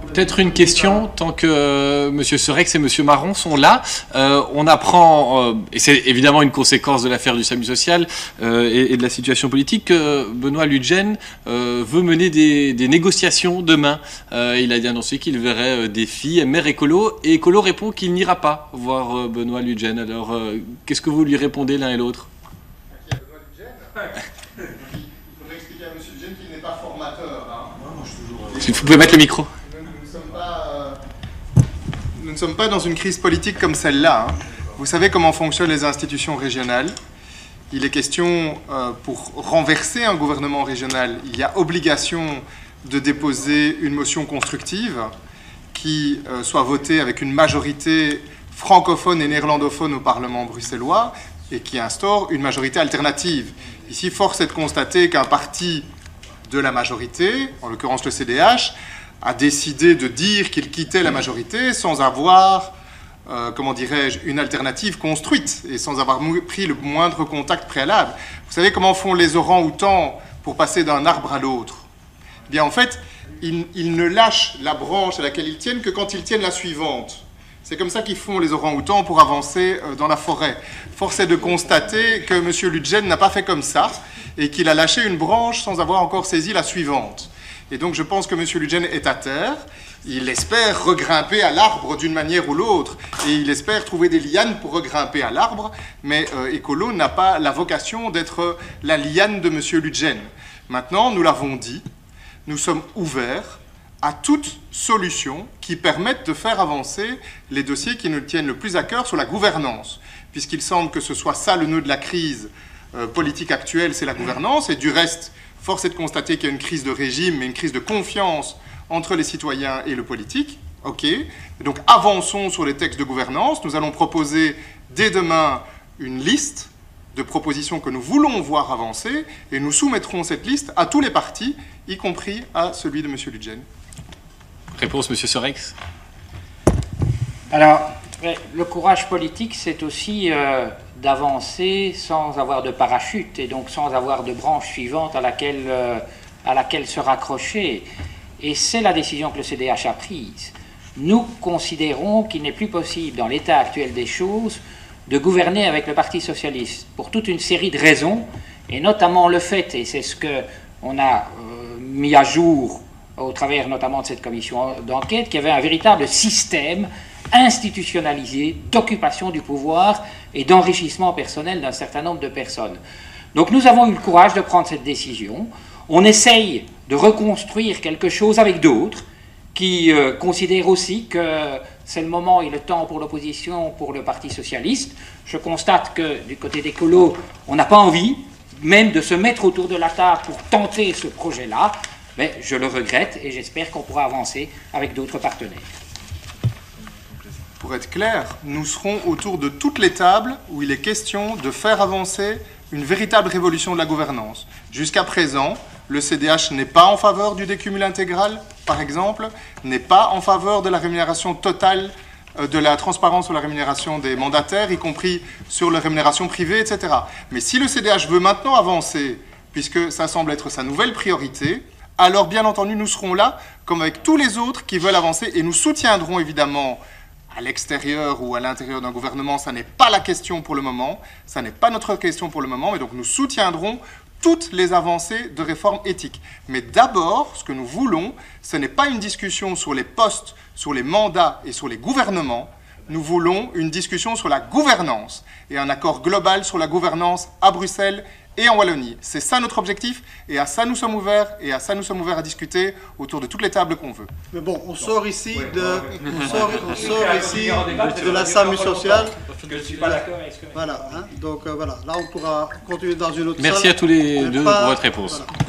Peut-être une question, tant que M. Serex et M. Marron sont là. On apprend, et c'est évidemment une conséquence de l'affaire du SAMU social et de la situation politique, que Benoît Ludgen veut mener des négociations demain. Il a annoncé qu'il verrait des filles, maire écolo, et écolo répond qu'il n'ira pas voir Benoît Ludgen. Alors, qu'est-ce que vous lui répondez l'un et l'autre? Il faudrait expliquer à M. Ludgen qu'il n'est pas formateur. Vous pouvez mettre le micro. Nous ne sommes pas dans une crise politique comme celle-là. Vous savez comment fonctionnent les institutions régionales. Il est question, pour renverser un gouvernement régional, il y a obligation de déposer une motion constructive qui soit votée avec une majorité francophone et néerlandophone au Parlement bruxellois et qui instaure une majorité alternative. Ici, force est de constater qu'un parti de la majorité, en l'occurrence le CDH, a décidé de dire qu'il quittait la majorité sans avoir, comment dirais-je, une alternative construite et sans avoir pris le moindre contact préalable. Vous savez comment font les orang-outans pour passer d'un arbre à l'autre? Eh bien, en fait, ils ne lâchent la branche à laquelle ils tiennent que quand ils tiennent la suivante. C'est comme ça qu'ils font les orang-outans pour avancer dans la forêt. Force est de constater que M. Ludgen n'a pas fait comme ça et qu'il a lâché une branche sans avoir encore saisi la suivante. Et donc je pense que M. Ludgen est à terre, il espère regrimper à l'arbre d'une manière ou l'autre, et il espère trouver des lianes pour regrimper à l'arbre, mais Écolo n'a pas la vocation d'être la liane de M. Ludgen. Maintenant, nous l'avons dit, nous sommes ouverts à toute solution qui permette de faire avancer les dossiers qui nous tiennent le plus à cœur sur la gouvernance, puisqu'il semble que ce soit ça le nœud de la crise politique actuelle, c'est la gouvernance, et du reste, force est de constater qu'il y a une crise de régime, mais une crise de confiance entre les citoyens et le politique. OK. Et donc avançons sur les textes de gouvernance. Nous allons proposer dès demain une liste de propositions que nous voulons voir avancer et nous soumettrons cette liste à tous les partis, y compris à celui de M. Ludgen. Réponse, M. Serex. Alors, le courage politique, c'est aussi d'avancer sans avoir de parachute et donc sans avoir de branche suivante à laquelle se raccrocher. Et c'est la décision que le CDH a prise. Nous considérons qu'il n'est plus possible, dans l'état actuel des choses, de gouverner avec le Parti socialiste pour toute une série de raisons, et notamment le fait, et c'est ce qu'on a mis à jour au travers notamment de cette commission d'enquête, qu'il y avait un véritable système institutionnalisé d'occupation du pouvoir et d'enrichissement personnel d'un certain nombre de personnes. Donc nous avons eu le courage de prendre cette décision. On essaye de reconstruire quelque chose avec d'autres qui considèrent aussi que c'est le moment et le temps pour l'opposition, pour le Parti socialiste. Je constate que du côté d'Écolo, on n'a pas envie même de se mettre autour de la table pour tenter ce projet-là, mais je le regrette et j'espère qu'on pourra avancer avec d'autres partenaires. Pour être clair, nous serons autour de toutes les tables où il est question de faire avancer une véritable révolution de la gouvernance. Jusqu'à présent, le CDH n'est pas en faveur du décumul intégral, par exemple, n'est pas en faveur de la rémunération totale, de la transparence sur la rémunération des mandataires, y compris sur la rémunération privée, etc. Mais si le CDH veut maintenant avancer, puisque ça semble être sa nouvelle priorité, alors bien entendu, nous serons là, comme avec tous les autres qui veulent avancer, et nous soutiendrons évidemment à l'extérieur ou à l'intérieur d'un gouvernement, ça n'est pas la question pour le moment, ça n'est pas notre question pour le moment, et donc nous soutiendrons toutes les avancées de réforme éthique. Mais d'abord, ce que nous voulons, ce n'est pas une discussion sur les postes, sur les mandats et sur les gouvernements, nous voulons une discussion sur la gouvernance et un accord global sur la gouvernance à Bruxelles et en Wallonie. C'est ça notre objectif, et à ça nous sommes ouverts, et à ça nous sommes ouverts à discuter autour de toutes les tables qu'on veut. Mais bon, on sort ici de la SAMU sociale. Je ne suis pas d'accord avec ce que... Voilà, hein, donc voilà, là on pourra continuer dans une autre salle. Merci à tous les deux pour votre réponse. Voilà.